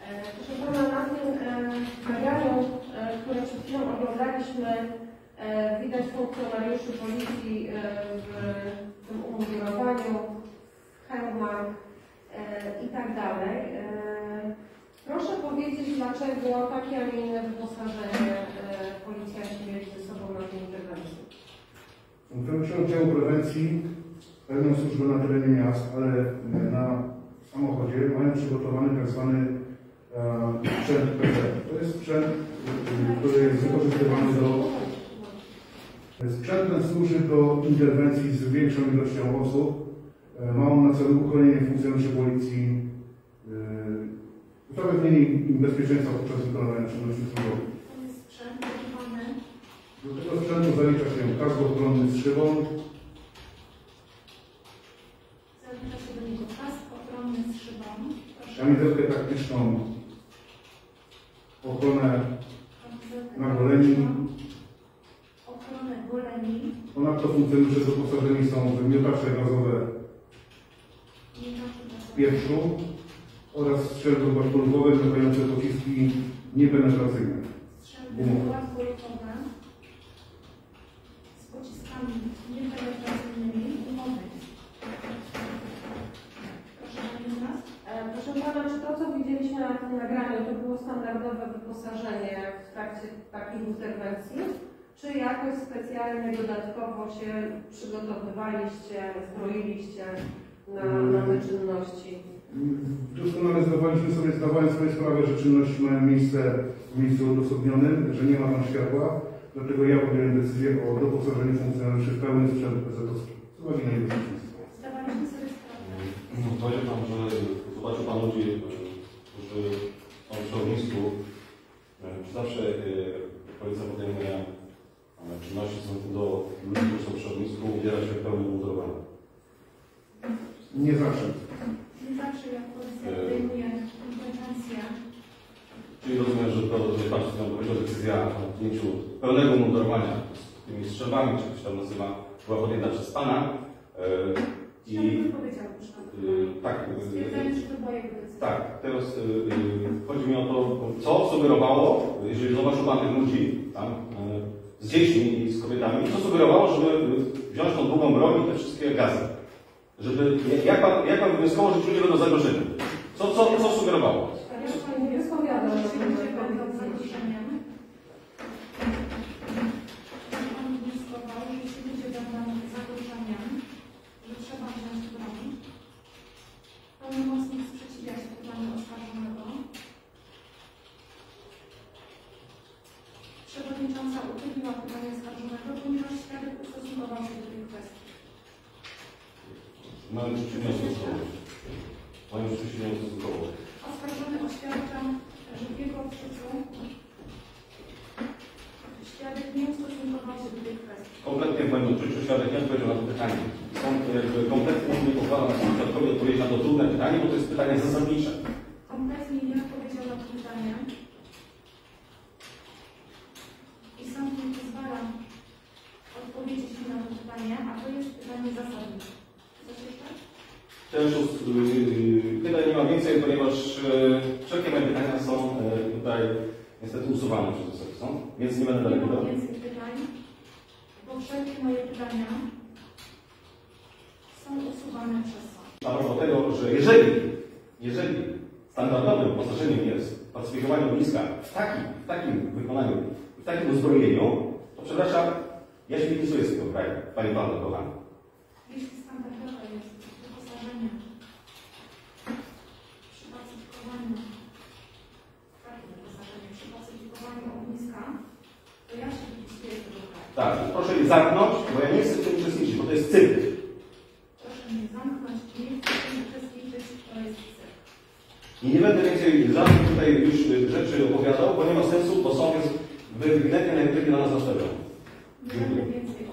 Proszę Pana, na tym nagraniu, które przed chwilą oglądaliśmy, widać funkcjonariuszy policji w tym umundurowaniu, hełmach i tak dalej. Proszę powiedzieć, dlaczego takie, a nie inne wyposażenie policjanci mieli ze sobą na tej interwencji? Funkcjonariusze oddziału prewencji pełnią służbę na terenie miast, ale na samochodzie mają przygotowany tak zwany sprzęt PC. To jest sprzęt, który jest wykorzystywany Sprzęt ten służy do interwencji z większą ilością osób. Ma on na celu uchronienie funkcjonariuszy policji, zapewnienie im bezpieczeństwa podczas wykonywania czynności służbowych. To jest sprzęt używany. Do tego sprzętu zalicza się kask ochronny z szybą. Zalicza się do niego kask ochronny z szybą. Kamizelkę taktyczną, ochronę na goleni. Ochronę goleni. Ponadto funkcjonariusze doposażeni są w miotacze gazowe w pieprzu oraz strzelby łatwolufowe wymykające pociski niepenetracyjne. Strzelby łatwolufowe z pociskami niepenetracyjnymi gumowymi. Proszę Pani nas? Proszę Pana, czy to, co widzieliśmy na tym nagraniu, to było standardowe wyposażenie w trakcie takiej interwencji? Czy jakoś specjalnie, dodatkowo się przygotowywaliście, zbroiliście na te czynności? Doskonale zdawałem sobie sprawę, że czynności mają miejsce w miejscu odosobnionym, że nie ma tam światła, dlatego ja podjąłem decyzję o doposażeniu funkcjonariuszy w pełny sprzęt PZ-owski. Z uwagi na jego bezpieczeństwo. Zdawaliśmy sobie sprawę. Powiedział Pan, że zobaczył Pan ludzi, którzy są w środowisku. Czy zawsze policja podejmuje czynności do ludzi, którzy są w środowisku, ubiera się w pełnym mundurowaniu? Nie zawsze. Nie zawsze jak policja podejmuje interwencję. Czyli rozumiem, że to powiedział decyzja o podjęciu pełnego mundurowania z tymi strzelbami, czy coś tam nazywa, była podjęta przez Pana. I powiedział już tak. Stwierdzając, że to była jego decyzja. Tak, teraz chodzi mi o to, co sugerowało, jeżeli zobaczył Pan tych ludzi tam z dziećmi i z kobietami, co sugerowało, żeby wziąć tą długą broń i te wszystkie gazy. Żeby, jak pan wnioskował, że ludzie będą zagrożeni? Co sugerowało? Pani nie wyspowiada, że ludzie będą zagrożeniem. Pan wnioskował, że jeśli ludzie będą zagrożeniem, że trzeba wziąć broń, pełnomocnik sprzeciwia się pytaniu oskarżonego. Przewodnicząca uchyliła pytanie oskarżonego, ponieważ świadek ustosunkował się do tej kwestii. Mają przeciwnie ustosunkowo. Oskarżony oświadcza, że w jego odczuciu świadek nie ustosunkował się do tej kwestii. Kompletnie w moim odczuciu świadek nie odpowiedział na to pytanie. Kompletnie nie pozwala na świadkowi odpowiedzieć na to trudne pytanie, bo to jest pytanie zasadnicze. Kompletnie nie odpowiedział na to pytanie. I sąd nie pozwala odpowiedzieć mi na to pytanie, a to jest pytanie zasadnicze. Coś jeszcze? Też pytań nie ma więcej, ponieważ wszelkie moje pytania są tutaj niestety usuwane przez Wysoki Sąd, więc nie będę dalej Nie pytał. ma więcej pytań, bo wszelkie moje pytania są usuwane przez sąd. A propos tego, że jeżeli standardowym wyposażeniem jest pacyfikowanie ogniska w takim wykonaniu, w takim uzbrojeniu, to przepraszam, ja się nie wpisuję z tego kraju, Panie Pawle, kochany. Jeśli standardowe jest wyposażenie przy pacyfikowaniu, takie wyposażenie przy pacyfikowaniu ogniska, to ja się wypisuję z tego kraju. Tak, proszę je zamknąć, bo ja nie chcę w tym uczestniczyć, bo to jest cyrk. Proszę mnie zamknąć, nie chcę w tym uczestniczyć, to jest cyrk. I nie będę więcej żadnych tutaj już rzeczy opowiadał, bo nie ma sensu, bo sąd jest ewidentnie na nas nastawiony. Nie będę więcej